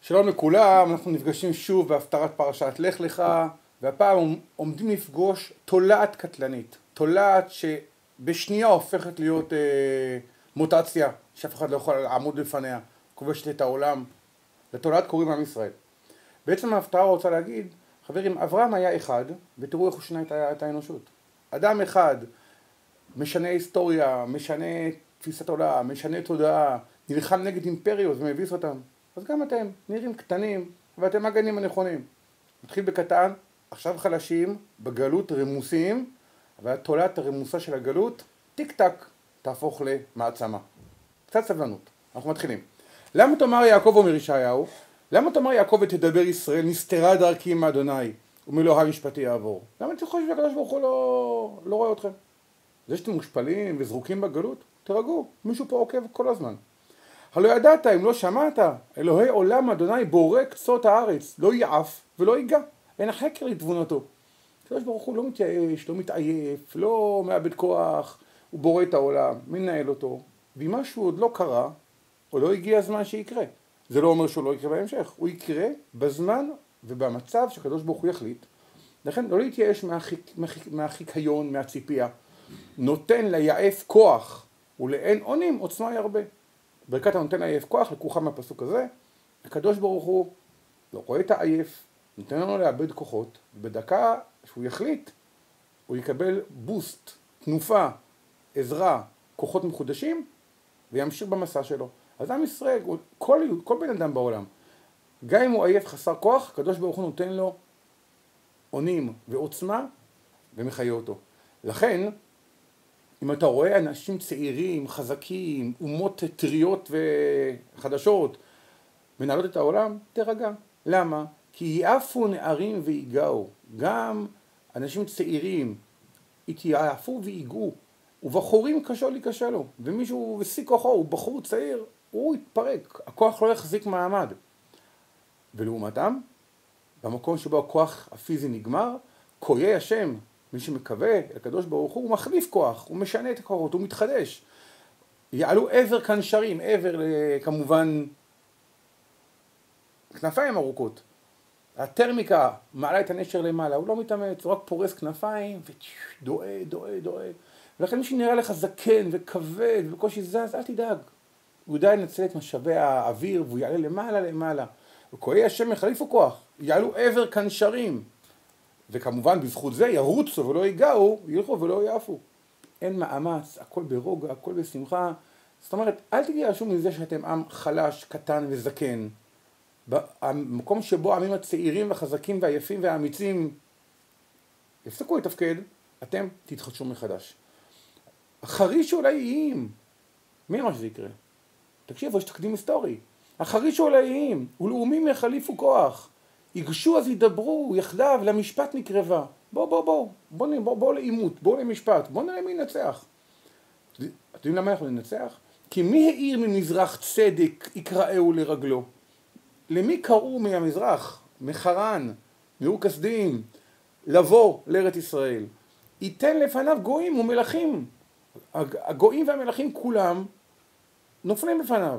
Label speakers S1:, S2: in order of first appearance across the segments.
S1: שלום לכולם, אנחנו נפגשים שוב בהפטרת פרשת לך לך, והפעם עומדים לפגוש תולעת קטלנית, תולעת שבשנייה הופכת להיות מוטציה שאף אחד לא יכול לעמוד לפניה, כובשת את העולם. לתולעת קוראים עם ישראל. בעצם ההפטרה רוצה להגיד, חברים, אברהם היה אחד, ותראו איך הוא שינה את האנושות. אדם אחד משנה היסטוריה, משנה תפיסת עולם, משנה תודעה, נלחם נגד אימפריות ומביס אותם. אז גם אתם נראים קטנים, ואתם הגנים הנכונים. נתחיל בקטן, עכשיו חלשים, בגלות רמוסים, והתולעת הרמוסה של הגלות, טיק טק, תהפוך למעצמה. קצת סבלנות, אנחנו מתחילים. למה תאמר יעקב אומר ישעיהו? למה תאמר יעקב ותדבר ישראל, נסתרה דרכי מאדוני, ומאלוהי משפטי יעבור? למה אתם חושבים שהקדוש ברוך הוא לא רואה אתכם? זה שאתם מושפלים וזרוקים בגלות, תרגעו, מישהו פה עוקב כל הזמן. הלא ידעת, אם לא שמעת, אלוהי עולם אדוני בורא קצות הארץ, לא יעף ולא ייגע, אין החקר לתבונתו. הקדוש ברוך הוא לא מתייאש, לא מתעייף, לא מאבד כוח, הוא בורא את העולם, מנהל אותו, ואם משהו עוד לא קרה, או לא הגיע הזמן שיקרה. זה לא אומר שהוא לא יקרה בהמשך, הוא יקרה בזמן ובמצב שהקדוש ברוך הוא יחליט. לכן לא להתייאש מהחיקיון, מהציפייה. נותן ליעף כוח, ולאין עונים עוצמה ירבה. ברכת הנותן לעייף כוח לקוחה מהפסוק הזה. הקדוש ברוך הוא לא רואה את העייף, נותן לנו לאבד כוחות, ובדקה שהוא יחליט, הוא יקבל בוסט, תנופה, עזרה, כוחות מחודשים, וימשיך במסע שלו. אז עם ישראל, כל בן אדם בעולם, גם אם הוא עייף חסר כוח, הקדוש ברוך הוא נותן לו עונים ועוצמה, ומחיה אותו. לכן, אם אתה רואה אנשים צעירים, חזקים, אומות טריות וחדשות, מנהלות את העולם, תרגע. למה? כי יעפו נערים ויגעו. גם אנשים צעירים יתייעפו ויגעו, ובחורים קשה לו. ומישהו ושיא כוחו, הוא בחור צעיר, הוא יתפרק. הכוח לא יחזיק מעמד. ולעומתם, במקום שבו הכוח הפיזי נגמר, קויי השם, מי שמקווה, הקדוש ברוך הוא מחליף כוח, הוא משנה את הכוחות, הוא מתחדש. יעלו עבר כנשרים, עבר כמובן כנפיים ארוכות. הטרמיקה מעלה את הנשר למעלה, הוא לא מתאמץ, הוא רק פורס כנפיים ודועה. ולכן מי שנראה לך זקן וכבד ובקושי זז, אל תדאג. הוא יודע לנצל את משאבי האוויר והוא יעלה למעלה. וקויי השם יחליפו כוח, יעלו עבר כנשרים. וכמובן בזכות זה ירוצו ולא ייגעו, ילכו ולא יעפו. אין מאמץ, הכל ברוגע, הכל בשמחה. זאת אומרת, אל תתייאשו מזה שאתם עם חלש, קטן וזקן. במקום שבו העמים הצעירים והחזקים והיפים והאמיצים יפסקו לתפקד, אתם תתחדשו מחדש. החריש עולאיים, מי אמר שזה יקרה? תקשיבו, יש תקדים היסטורי. החריש עולאיים, ולאומים יחליפו כוח. יגשו אז ידברו יחדיו למשפט מקרבה. בוא לאימות, בוא למשפט, בוא נראה מי ינצח. אתם יודעים למה אנחנו ננצח? כי מי העיר ממזרח צדק יקראהו לרגלו? למי קראו מהמזרח, מחרן, מאור כסדים, לבוא לארץ ישראל? ייתן לפניו גויים ומלכים. הגויים והמלכים כולם נופלים לפניו.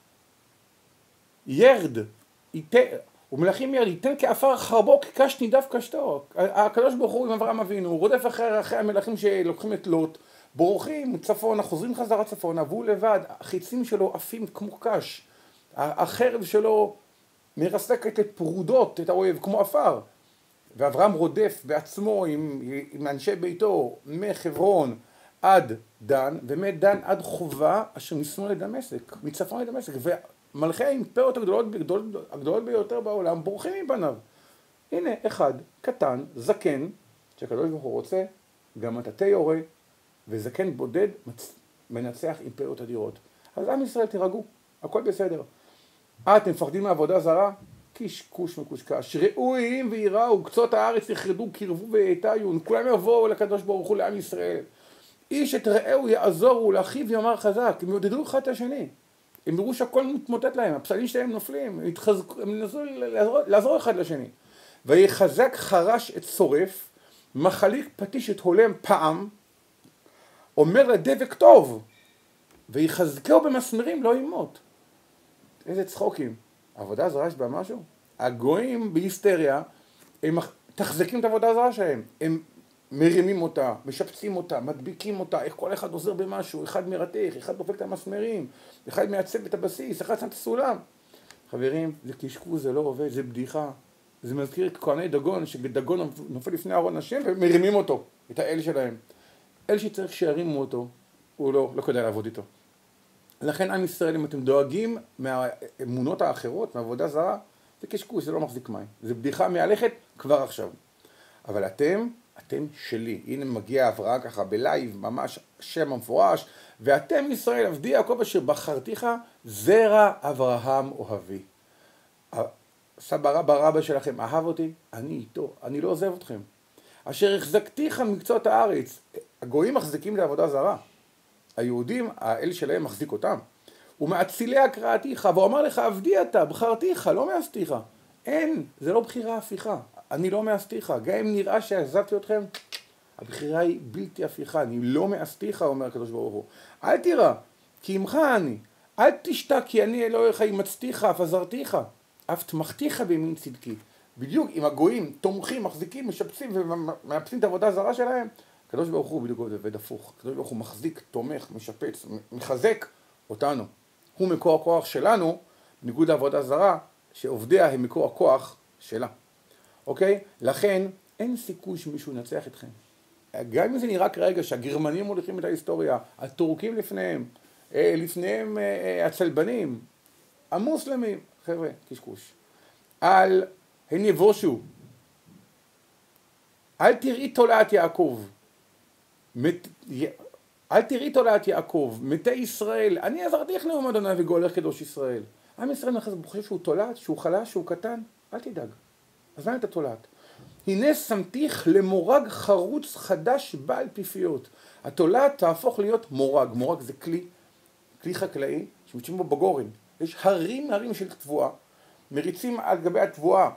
S1: ירד, ומלכים ירד, ייתן כאפר חרבו כקש נידף קשתו. הקדוש ברוך הוא עם אברהם אבינו, הוא רודף אחרי המלכים שלוקחים את לוט, בורחים צפונה, חוזרים חזרה צפונה, והוא לבד, החיצים שלו עפים כמו קש, החרב שלו מרסקת את פרודות, את האויב, כמו אפר. ואברהם רודף בעצמו עם אנשי ביתו מחברון עד דן, ומדן עד חובה, אשר משמאל לדמשק, מצפון לדמשק, מלכי האימפריות הגדולות ביותר בעולם בורחים מפניו. הנה אחד קטן, זקן, שהקדוש ברוך הוא רוצה, גם מטאטא יורה, וזקן בודד מנצח אימפריות אדירות. אז עם ישראל תירגעו, הכל בסדר. אתם מפחדים מעבודה זרה? קשקוש מקושקש. ראויים ויראו, קצות הארץ יחרדו, קרבו ויתיון, כולם יבואו לקדוש ברוך הוא לעם ישראל. איש את רעהו יעזורו, לאחיו יאמר חזק, הם יודדו אחד את השני. הם יראו שהכל מתמוטט להם, הפסלים שלהם נופלים, הם ינסו לעזור אחד לשני. ויחזק חרש את שורף, מחליק פטיש את הולם פעם, אומר לדבק טוב, ויחזקהו במסמרים לא ימות. איזה צחוקים. עבודה זרה יש בה משהו? הגויים בהיסטריה, הם תחזקים את העבודה הזרה שלהם, הם מרימים אותה, משפצים אותה, מדביקים אותה, איך כל אחד עוזר במשהו, אחד מרתך, אחד דופק את המסמרים, אחד מייצב את הבסיס, אחד שם את הסולם. חברים, זה קשקוש, זה לא עובד, זה בדיחה. זה מזכיר כהני דגון, שדגון נופל לפני ארון השם ומרימים אותו, את האל שלהם. אל שצריך שירימו אותו, הוא לא כדאי לעבוד איתו. לכן עם ישראל, אם אתם דואגים מהאמונות האחרות, מהעבודה זרה, זה קשקוש, זה לא מחזיק מים. זה בדיחה מהלכת כבר עכשיו. אבל אתם שלי. הנה מגיע אברהם ככה בלייב, ממש שם המפורש, ואתם ישראל, עבדי יעקב אשר בחרתיך, זרע אברהם אוהבי. סבא רבא שלכם אהב אותי, אני איתו, אני לא עוזב אתכם. אשר החזקתיך מקצות הארץ. הגויים מחזיקים לעבודה זרה. היהודים, האל שלהם מחזיק אותם. ומאצילי הקראתיך, והוא אמר לך, עבדי אתה, בחרתיך, לא מאסתיך. אין, זה לא בחירה הפיכה. אני לא מאסתיך. גם אם נראה שעזבתי אתכם, הבחירה היא בלתי הפיכה. אני לא מאסתיך, אומר הקדוש ברוך הוא. אל תירא, כי עמך אני. אל תשתא, כי אני אלוהיך, ימצתיך, אף עזרתיך, אף תמכתיך בימין צדקי. בדיוק, אם הגויים תומכים, מחזיקים, משפצים ומאפסים את העבודה הזרה שלהם, הקדוש ברוך הוא בדיוק עובד הפוך. הקדוש ברוך הוא מחזיק, תומך, משפץ, מחזק אותנו. הוא מקור הכוח שלנו, בניגוד לעבודה זרה, שעובדיה הם מקור הכוח שלה. אוקיי? לכן, אין סיכוי שמישהו ינצח אתכם. גם אם זה נראה כרגע שהגרמנים מוליכים את ההיסטוריה, הטורקים לפניהם הצלבנים, המוסלמים, חבר'ה, קשקוש. הן יבושו. אל תראי תולעת יעקב. אל תראי תולעת יעקב, מתי ישראל, אני עזרתיך נאום אדוני וגואלך קדוש ישראל. עם ישראל חושב שהוא תולעת, שהוא חלש, שהוא קטן, אל תדאג. אז מה אתה תולעת? הנה שמתיך למורג חרוץ חדש בעל פיפיות. התולעת תהפוך להיות מורג. מורג זה כלי חקלאי שמשתמשים בו בגורן. יש הרים של תבואה, מריצים על גבי התבואה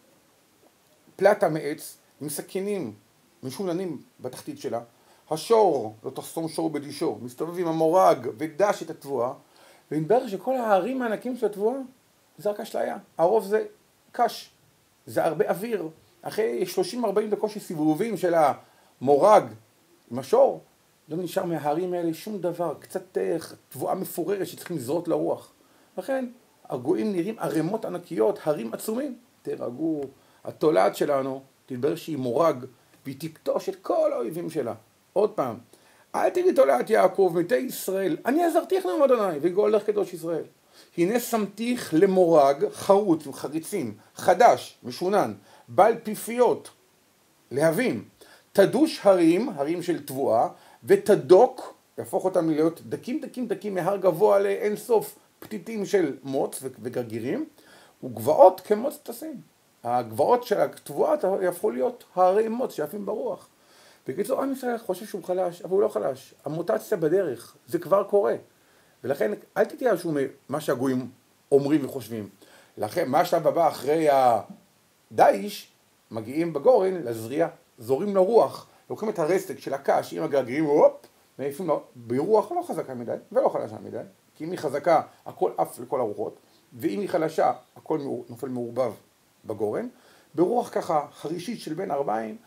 S1: פלטה מעץ עם סכינים משוננים בתחתית שלה. השור, לא תחסום שור בדישו, מסתובב עם המורג ודש את התבואה, ומתברר שכל ההרים הענקים של התבואה זה רק אשליה. הרוב זה קש, זה הרבה אוויר. אחרי 30-40 דקות של סיבובים של המורג עם השור, לא נשאר מההרים האלה שום דבר, קצת תבואה מפוררת שצריכים לזרות לרוח. לכן הגויים נראים ערימות ענקיות, הרים עצומים. תרגעו, התולעת שלנו תתברר שהיא מורג, והיא תקטוש את כל האויבים שלה. עוד פעם, אל תראי תולעת יעקב מתי ישראל, אני עזרתיך נאום אדוני וגואלך קדוש ישראל. הנה שמתיך למורג חרוץ וחריצים, חדש, משונן, בעל פיפיות, להבים, תדוש הרים של תבואה, ותדוק, יהפוך אותם להיות דקים מהר גבוה לאין סוף פתיתים של מוץ וגרגירים, וגבעות כמוץ תשים. הגבעות של התבואה יהפכו להיות הרי מוץ שיפים ברוח. בקיצור, עם ישראל חושב שהוא חלש, אבל הוא לא חלש. המוטציה בדרך, זה כבר קורה. ולכן, אל תתייאשו ממה שהגויים אומרים וחושבים. לכן, מה השלב הבא אחרי הדייש, מגיעים בגורן לזריעה, זורים לרוח, לוקחים את הרסק של הקש עם הגרגירים, מעיפים לו ברוח לא חזקה מדי ולא חלשה מדי, כי אם היא חזקה, הכל עף לכל הרוחות, ואם היא חלשה, הכל נופל מעורבב בגורן. ברוח ככה חרישית של בין 40,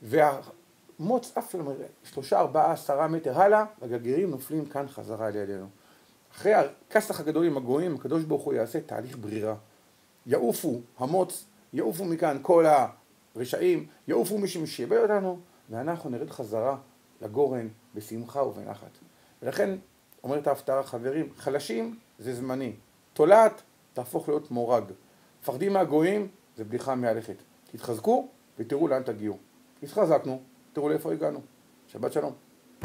S1: והמוץ עף למראה, 3, 4, 10 מטר הלאה, הגרגירים נופלים כאן חזרה על ידינו. אחרי הכסח הגדול עם הגויים, הקדוש ברוך הוא יעשה תהליך ברירה. יעופו המוץ, יעופו מכאן כל הרשעים, יעופו מי שמשייבא אותנו, ואנחנו נרד חזרה לגורן בשמחה ובנחת. ולכן אומרת ההפטרה, חברים, חלשים זה זמני, תולעת תהפוך להיות מורג, פחדים מהגויים זה בדיחה מהלכת. תתחזקו ותראו לאן תגיעו. התחזקנו, תראו לאיפה הגענו. שבת שלום.